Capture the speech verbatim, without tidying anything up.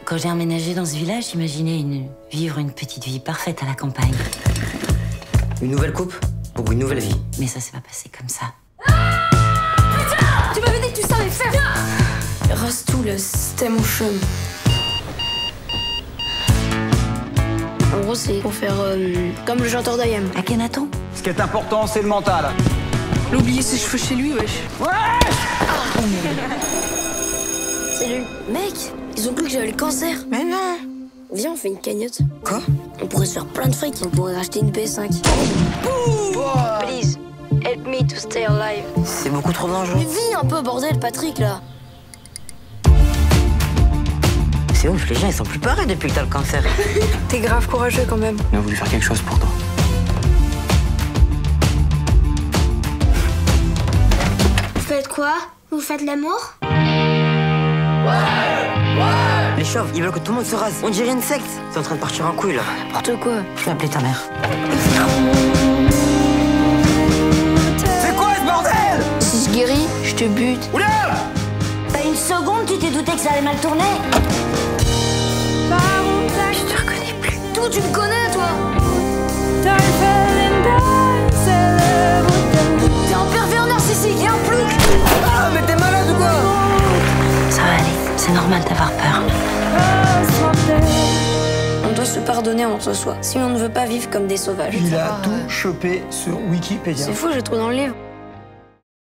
Quand j'ai emménagé dans ce village, j'imaginais une... vivre une petite vie parfaite à la campagne. Une nouvelle coupe pour une nouvelle vie. Mais ça s'est pas passé comme ça. Putain! Tu m'avais dit que tu savais faire! Rase tout, là, c'était mon chum. En gros, c'est pour faire euh, comme le chanteur d'I M. Akhenaton. Ce qui est important, c'est le mental. Il a oublié ses cheveux chez lui, wesh. Ouais! Salut. Mec, ils ont cru que j'avais le cancer. Mais non! Viens, on fait une cagnotte. Quoi? On pourrait se faire plein de fric. On pourrait racheter une P S cinq. Please, help me to stay alive. C'est beaucoup trop dangereux. Mais vis un peu, bordel, Patrick, là. C'est ouf, les gens ils sont plus pareils depuis que t'as le cancer. T'es grave courageux quand même. On a voulu faire quelque chose pour toi. Vous faites quoi? Vous faites l'amour? Les chauves, ils veulent que tout le monde se rase. On dirait une secte. C'est en train de partir en couille là. N'importe quoi. Je vais appeler ta mère. C'est quoi ce bordel? Si je guéris, je te bute. Oula! T'as une seconde, tu t'es douté que ça allait mal tourner? Je te reconnais plus. D'où tu me connais, toi? T'es un pervers narcissique et un plouc. Ah, mais t'es malade ou quoi? Ça va aller. C'est normal d'avoir peur. On doit se pardonner entre soi, si on ne veut pas vivre comme des sauvages. Il a tout chopé sur Wikipédia. C'est fou, j'ai trouvé dans le livre.